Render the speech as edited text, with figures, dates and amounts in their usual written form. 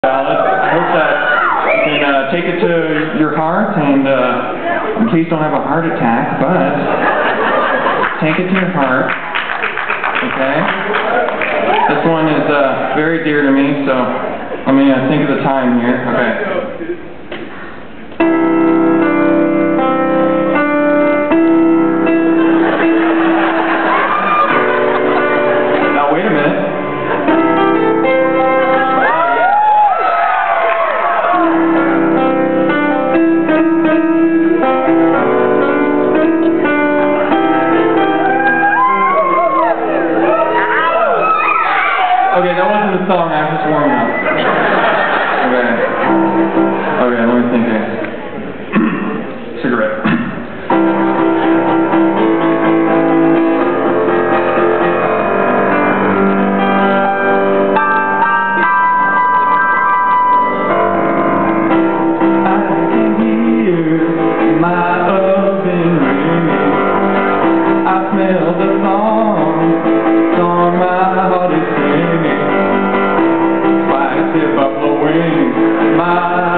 Ballad. I hope that you can take it to your heart, and in case you don't have a heart attack, but take it to your heart, okay? This one is very dear to me, so let me think of the time here. Okay. Okay, that wasn't the song, I was just warming up. Okay, let me think here. Cigarette. I can hear my oven ringing. I smell the song my heart is singing. Buffalo wings, my